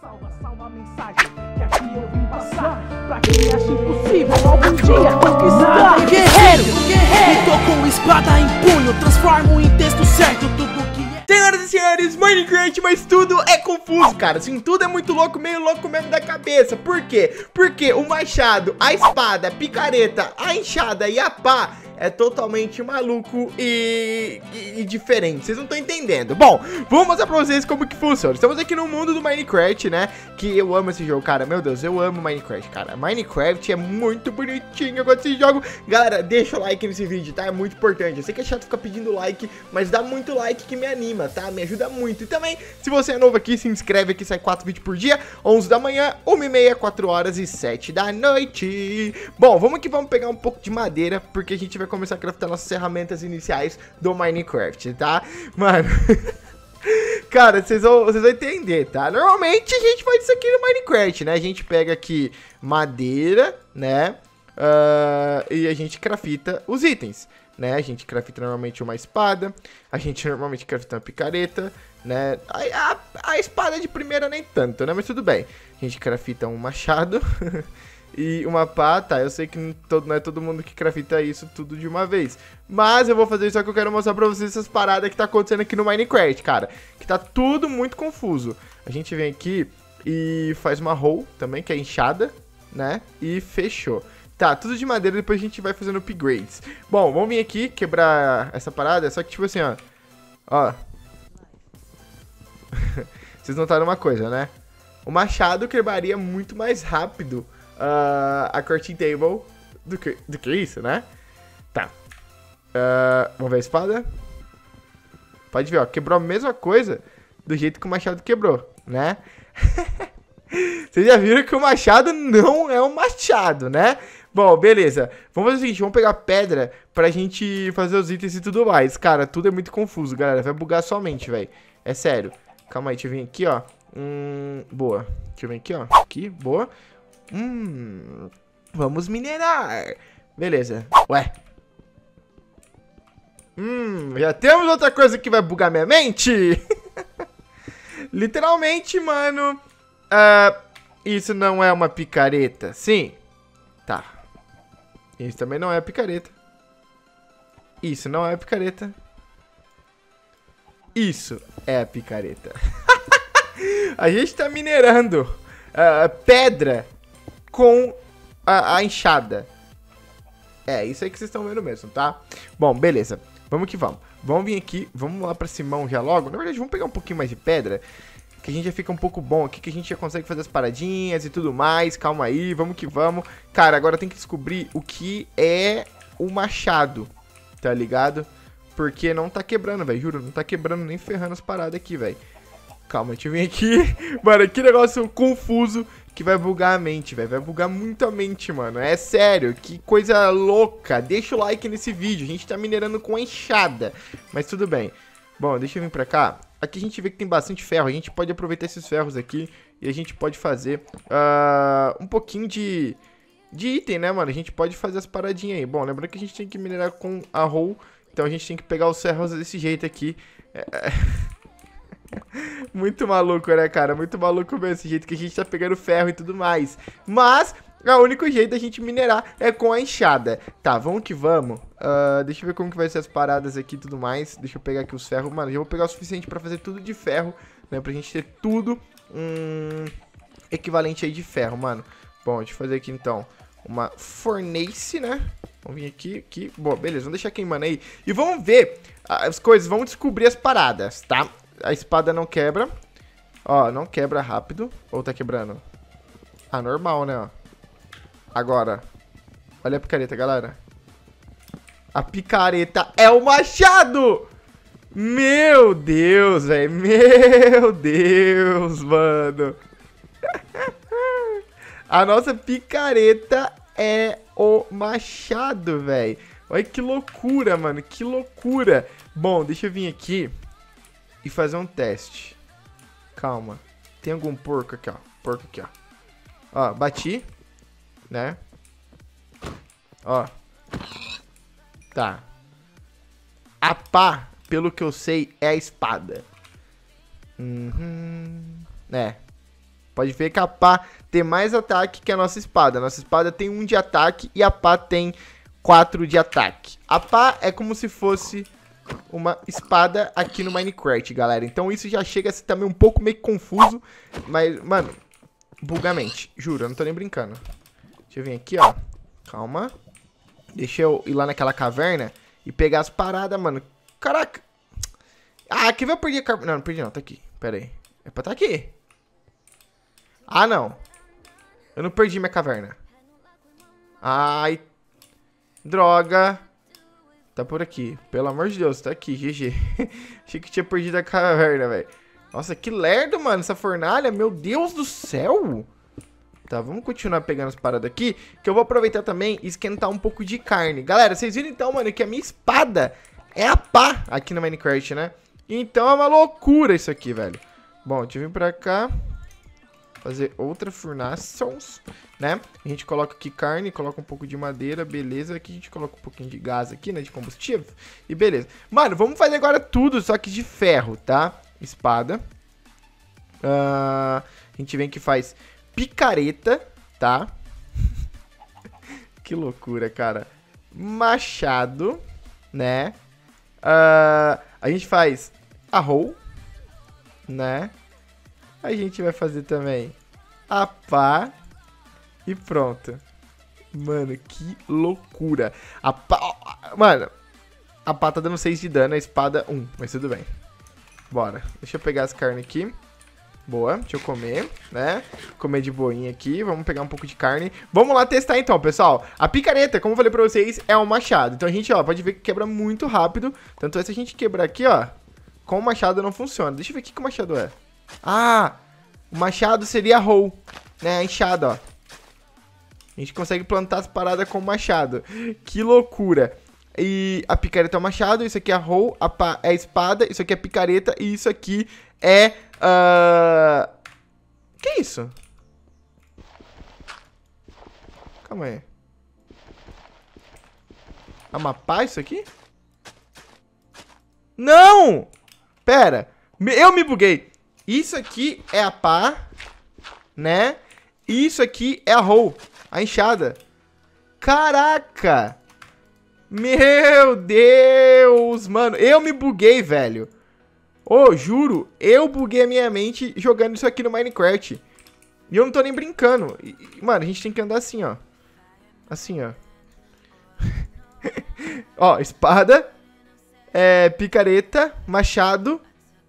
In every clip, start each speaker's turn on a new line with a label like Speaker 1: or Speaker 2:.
Speaker 1: Salva a mensagem que aqui eu vim passar. Pra quem acha impossível algum dia conquistar. Guerreiro, e tô com espada em punho. Transformo em texto certo tudo que é.
Speaker 2: Senhoras e senhores, Minecraft, mas tudo é confuso, cara. Assim, tudo é muito louco, meio louco mesmo da cabeça. Por quê? Porque o machado, a espada, a picareta, a enxada e a pá é totalmente maluco e diferente. Vocês não estão entendendo. Bom, vou mostrar pra vocês como que funciona. Estamos aqui no mundo do Minecraft, né? Que eu amo esse jogo, cara. Meu Deus, eu amo Minecraft, cara. Minecraft é muito bonitinho. Eu gosto desse jogo. Galera, deixa o like nesse vídeo, tá? É muito importante. Eu sei que é chato ficar pedindo like, mas dá muito like que me anima, tá? Me ajuda muito. E também, se você é novo aqui, se inscreve aqui. Sai 4 vídeos por dia. 11 da manhã, 1h30, 4 horas e 7 da noite. Bom, vamos que vamos pegar um pouco de madeira, porque a gente vai começar a craftar nossas ferramentas iniciais do Minecraft, tá? Mano, cara, vocês vão entender, tá? Normalmente a gente faz isso aqui no Minecraft, né? A gente pega aqui madeira, né? E a gente crafta os itens, né? A gente crafta normalmente uma espada, a gente normalmente crafta uma picareta, né? A espada de primeira nem tanto, né? Mas tudo bem. A gente crafta um machado e uma pá, tá? Eu sei que não é todo mundo que crafta isso tudo de uma vez, mas eu vou fazer isso, só que eu quero mostrar pra vocês essas paradas que tá acontecendo aqui no Minecraft, cara. Que tá tudo muito confuso. A gente vem aqui e faz uma hoe também, que é enxada, né? E fechou. Tá, tudo de madeira, depois a gente vai fazendo upgrades. Bom, vamos vir aqui quebrar essa parada, só que tipo assim, ó. Ó. Vocês notaram uma coisa, né? O machado quebraria muito mais rápido a crafting table do que isso, né? Tá. Vamos ver a espada. Pode ver, ó. Quebrou a mesma coisa do jeito que o machado quebrou, né? Vocês já viram que o machado não é um machado, né? Bom, beleza. Vamos fazer o seguinte, vamos pegar pedra pra gente fazer os itens e tudo mais. Cara, tudo é muito confuso, galera. Vai bugar sua mente, velho. É sério. Calma aí, deixa eu vir aqui, ó. Boa. Deixa eu vir aqui, ó. Aqui, boa. Vamos minerar. Beleza. Ué. Já temos outra coisa que vai bugar minha mente. Literalmente, mano. Isso não é uma picareta. Sim. Tá. Isso também não é picareta. Isso não é picareta. Isso é a picareta. A gente tá minerando pedra com a enxada. É, isso aí que vocês estão vendo mesmo, tá? Bom, beleza. Vamos que vamos. Vamos vir aqui, vamos lá pra Simão já logo. Na verdade, vamos pegar um pouquinho mais de pedra, que a gente já fica um pouco bom aqui, que a gente já consegue fazer as paradinhas e tudo mais. Calma aí, vamos que vamos. Cara, agora tem que descobrir o que é o machado, tá ligado? Porque não tá quebrando, velho, juro, não tá quebrando nem ferrando as paradas aqui, velho. Calma, deixa eu vir aqui. Mano, que negócio confuso que vai bugar a mente, velho. Vai bugar muito a mente, mano. É sério, que coisa louca. Deixa o like nesse vídeo. A gente tá minerando com enxada, mas tudo bem. Bom, deixa eu vir pra cá. Aqui a gente vê que tem bastante ferro. A gente pode aproveitar esses ferros aqui e a gente pode fazer um pouquinho de item, né, mano? A gente pode fazer as paradinhas aí. Bom, lembrando que a gente tem que minerar com a hoe. Então a gente tem que pegar os ferros desse jeito aqui. Muito maluco, né, cara? Muito maluco mesmo esse jeito que a gente tá pegando ferro e tudo mais. Mas o único jeito da gente minerar é com a enxada. Tá, vamos que vamos. Deixa eu ver como que vai ser as paradas aqui e tudo mais. Deixa eu pegar aqui os ferros. Mano, já vou pegar o suficiente pra fazer tudo de ferro, né? Pra gente ter tudo equivalente aí de ferro, mano. Bom, deixa eu fazer aqui então uma fornace, né? Vamos vir aqui. Bom, beleza, vamos deixar queimando aí. E vamos ver as coisas, vamos descobrir as paradas, tá? A espada não quebra. Ó, não quebra rápido. Ou tá quebrando? Ah, normal, né, ó. Agora, olha a picareta, galera. A picareta é o machado! Meu Deus, velho. Meu Deus, mano. A nossa picareta é o machado, velho. Olha que loucura, mano. Que loucura. Bom, deixa eu vir aqui e fazer um teste. Calma. Tem algum porco aqui, ó. Porco aqui, ó. Ó, bati. Né? Ó. Tá. A pá, pelo que eu sei, é a espada. É. Pode ver que a pá tem mais ataque que a nossa espada. A nossa espada tem 1 de ataque e a pá tem 4 de ataque. A pá é como se fosse uma espada aqui no Minecraft, galera. Então isso já chega a ser também um pouco meio confuso. Mas, mano, bugamente. Juro, eu não tô nem brincando. Deixa eu vir aqui, ó. Calma. Deixa eu ir lá naquela caverna e pegar as paradas, mano. Caraca. Ah, aqui vai perder a caverna. Não, não perdi não, tá aqui. Pera aí. É pra tá aqui. Ah, não. Eu não perdi minha caverna. Ai. Droga. Tá por aqui. Pelo amor de Deus, tá aqui, GG. Achei que tinha perdido a caverna, velho. Nossa, que lerdo, mano, essa fornalha. Meu Deus do céu. Tá, vamos continuar pegando as paradas aqui, que eu vou aproveitar também e esquentar um pouco de carne. Galera, vocês viram então, mano, que a minha espada é a pá aqui no Minecraft, né? Então é uma loucura isso aqui, velho. Bom, deixa eu vir pra cá. Fazer outra furnações, né? A gente coloca aqui carne, coloca um pouco de madeira, beleza. Aqui a gente coloca um pouquinho de gás aqui, né? De combustível. E beleza. Mano, vamos fazer agora tudo, só que de ferro, tá? Espada. A gente vem que faz picareta, tá? Que loucura, cara. Machado, né? A gente faz a roll, né? A gente vai fazer também a pá. E pronto. Mano, que loucura. A pá... Mano, a pá tá dando 6 de dano, a espada 1. Mas tudo bem. Bora. Deixa eu pegar as carnes aqui. Boa, deixa eu comer, né? Comer de boinha aqui, vamos pegar um pouco de carne. Vamos lá testar então, pessoal. A picareta, como eu falei pra vocês, é um machado. Então a gente, ó, pode ver que quebra muito rápido. Tanto é se a gente quebrar aqui, ó, com o machado não funciona. Deixa eu ver o que o machado é. Ah, o machado seria a roll, né? A enxada, ó. A gente consegue plantar as paradas com o machado. Que loucura. E a picareta é o machado, isso aqui é a roll, a pá é a espada, isso aqui é a picareta e isso aqui é... Que é isso? Calma aí. É uma pá isso aqui? Não! Pera. Eu me buguei. Isso aqui é a pá, né? E isso aqui é a roll, a enxada. Caraca! Meu Deus, mano. Eu me buguei, velho. Ô, juro, eu buguei a minha mente jogando isso aqui no Minecraft. E eu não tô nem brincando. Mano, a gente tem que andar assim, ó. Assim, ó. Ó, espada. Picareta. Machado.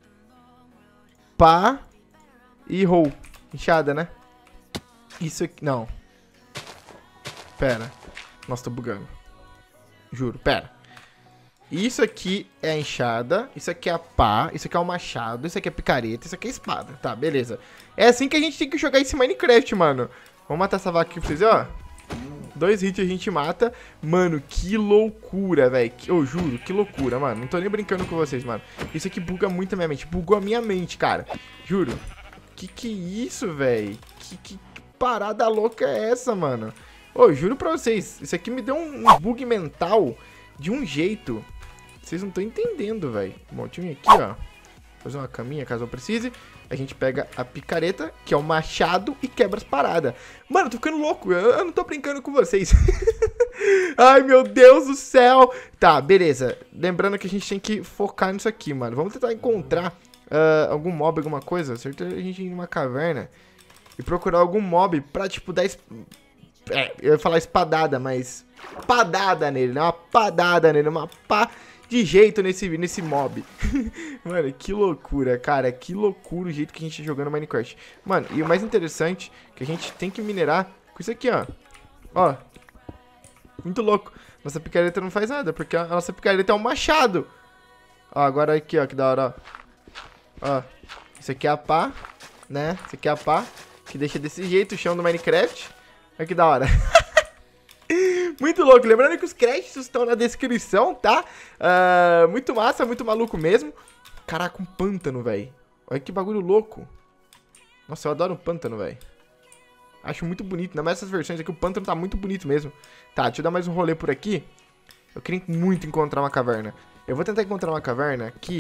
Speaker 2: Pá. E roll. Enxada, né? Isso aqui... Não. Pera. Nossa, tô bugando. Juro, pera. Isso aqui é a enxada, isso aqui é a pá, isso aqui é o machado, isso aqui é a picareta, isso aqui é a espada. Tá, beleza. É assim que a gente tem que jogar esse Minecraft, mano. Vamos matar essa vaca aqui pra vocês, ó. 2 hits a gente mata. Mano, que loucura, velho. Eu juro, que loucura, mano. Não tô nem brincando com vocês, mano. Isso aqui buga muito a minha mente. Bugou a minha mente, cara. Juro. Que isso, velho? Que parada louca é essa, mano? Ô, juro pra vocês. Isso aqui me deu um bug mental de um jeito... Vocês não estão entendendo, velho. Bom, deixa eu vir aqui, ó. Fazer uma caminha, caso eu precise. A gente pega a picareta, que é o machado, e quebra as paradas. Mano, eu tô ficando louco. Eu não tô brincando com vocês. Ai, meu Deus do céu. Tá, beleza. Lembrando que a gente tem que focar nisso aqui, mano. Vamos tentar encontrar algum mob, alguma coisa. Certo? A gente ir numa caverna e procurar algum mob pra, tipo, dar... eu ia falar espadada, mas... Padada nele, né? Uma padada nele, uma pá... de jeito nesse mob. Mano, que loucura, cara. Que loucura o jeito que a gente tá jogando Minecraft. Mano, e o mais interessante é que a gente tem que minerar com isso aqui, ó. Ó. Muito louco. Nossa picareta não faz nada, porque a nossa picareta é um machado. Ó, agora aqui, ó, que da hora, ó. Ó. Isso aqui é a pá, né? Isso aqui é a pá, que deixa desse jeito o chão do Minecraft. Olha que da hora. Muito louco, lembrando que os créditos estão na descrição, tá? Muito massa, muito maluco mesmo. Caraca, um pântano, velho. Olha que bagulho louco. Nossa, eu adoro um pântano, velho. Acho muito bonito, ainda mais essas versões aqui, o pântano tá muito bonito mesmo. Tá, deixa eu dar mais um rolê por aqui. Eu queria muito encontrar uma caverna. Eu vou tentar encontrar uma caverna aqui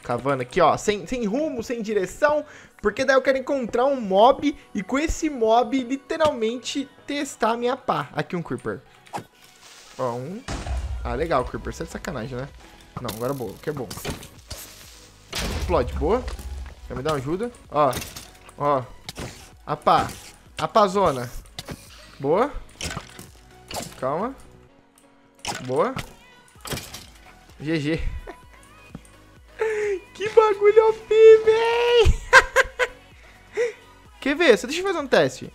Speaker 2: Cavando aqui, ó, sem rumo, sem direção. Porque daí eu quero encontrar um mob e com esse mob, literalmente, testar a minha pá. Aqui um creeper. Ó, um. Ah, legal, creeper. Você é de sacanagem, né? Não, agora boa, que é bom. Explode, boa. Quer me dar uma ajuda? Ó, ó. A pá. A pazona. Boa. Calma. Boa. GG. Que bagulho OP, véi! Quer ver? Só deixa eu fazer um teste.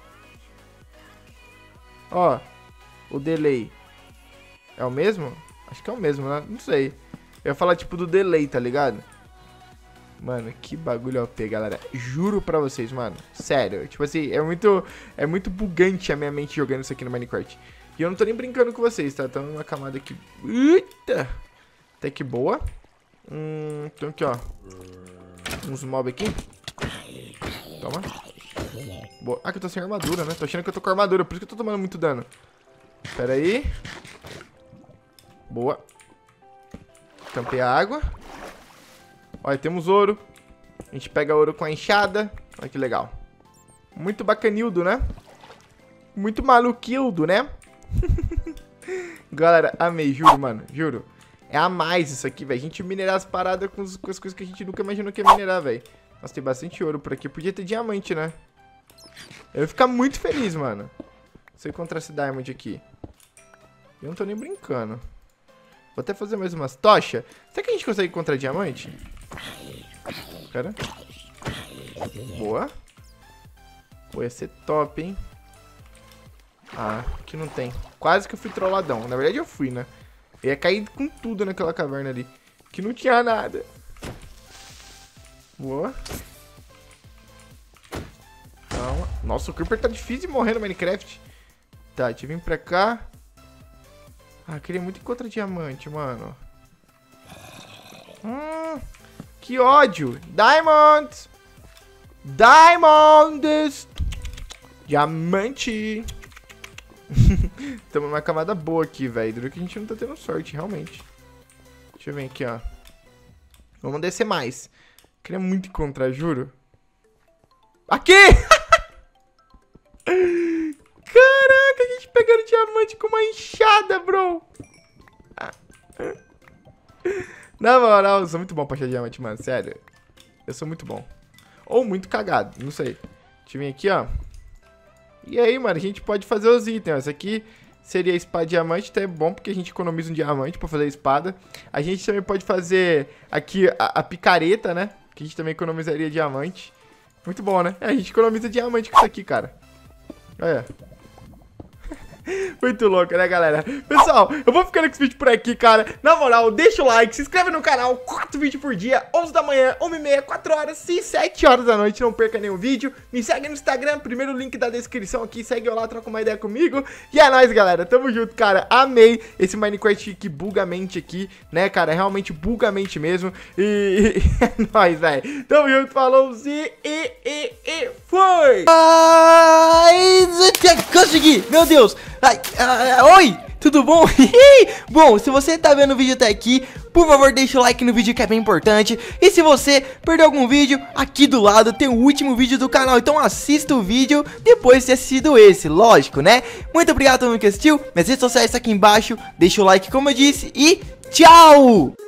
Speaker 2: Ó. O delay. É o mesmo? Acho que é o mesmo, né? Não sei. Eu ia falar tipo do delay, tá ligado? Mano, que bagulho OP, galera. Juro pra vocês, mano. Sério. Tipo assim, é muito bugante a minha mente jogando isso aqui no Minecraft. E eu não tô nem brincando com vocês, tá? Tá numa camada aqui. Eita! Até que boa. Então aqui, ó. Uns mob aqui. Toma. Boa. Ah, que eu tô sem armadura, né? Tô achando que eu tô com armadura, por isso que eu tô tomando muito dano. Pera aí. Boa. Tampei a água. Olha, temos ouro. A gente pega ouro com a enxada. Olha que legal. Muito bacanildo, né? Muito maluquildo, né? Galera, amei, juro, mano. Juro. É a mais isso aqui, velho. A gente minerar as paradas com as coisas que a gente nunca imaginou que ia minerar, velho. Nossa, tem bastante ouro por aqui. Podia ter diamante, né? Eu ia ficar muito feliz, mano. Se eu encontrar esse diamond aqui. Eu não tô nem brincando. Vou até fazer mais umas tochas. Será que a gente consegue encontrar diamante? Pera. Boa. Pô, ia ser top, hein? Ah, aqui não tem. Quase que eu fui trolladão. Na verdade eu fui, né? Eu ia cair com tudo naquela caverna ali. Que não tinha nada. Boa. Calma. Nossa, o creeper tá difícil de morrer no Minecraft. Tá, deixa eu vir pra cá. Ah, queria muito encontrar diamante, mano. Que ódio. Diamonds. Diamonds. Diamante. Estamos numa camada boa aqui, velho. Duro que a gente não tá tendo sorte, realmente. Deixa eu ver aqui, ó. Vamos descer mais. Queria muito encontrar, juro. Aqui! Caraca, a gente pegando diamante com uma enxada, bro. Na moral, eu sou muito bom pra achar diamante, mano. Sério. Eu sou muito bom. Ou muito cagado, não sei. Deixa eu vir aqui, ó. E aí, mano, a gente pode fazer os itens. Essa aqui seria a espada diamante. Até é bom porque a gente economiza um diamante pra fazer a espada. A gente também pode fazer aqui a picareta, né? Que a gente também economizaria diamante. Muito bom, né? A gente economiza diamante com isso aqui, cara. Olha. Muito louco, né, galera? Pessoal, eu vou ficando com esse vídeo por aqui, cara. Na moral, deixa o like, se inscreve no canal. 4 vídeos por dia, 11 da manhã, 1h30, 4 horas e 7 horas da noite. Não perca nenhum vídeo. Me segue no Instagram, primeiro link da descrição aqui. Segue eu lá, troca uma ideia comigo. E é nóis, galera. Tamo junto, cara. Amei esse Minecraft que buga a mente aqui, né, cara? Realmente buga a mente mesmo. E é nóis, velho. Tamo junto, falou e foi!
Speaker 3: Consegui, meu Deus. Oi, tudo bom? Bom, se você tá vendo o vídeo até aqui, por favor deixa o like no vídeo que é bem importante. E se você perdeu algum vídeo, aqui do lado tem o último vídeo do canal. Então assista o vídeo depois de ter assistido esse, lógico, né? Muito obrigado a todo mundo que assistiu. Minhas redes sociais estão aqui embaixo. Deixa o like como eu disse e tchau!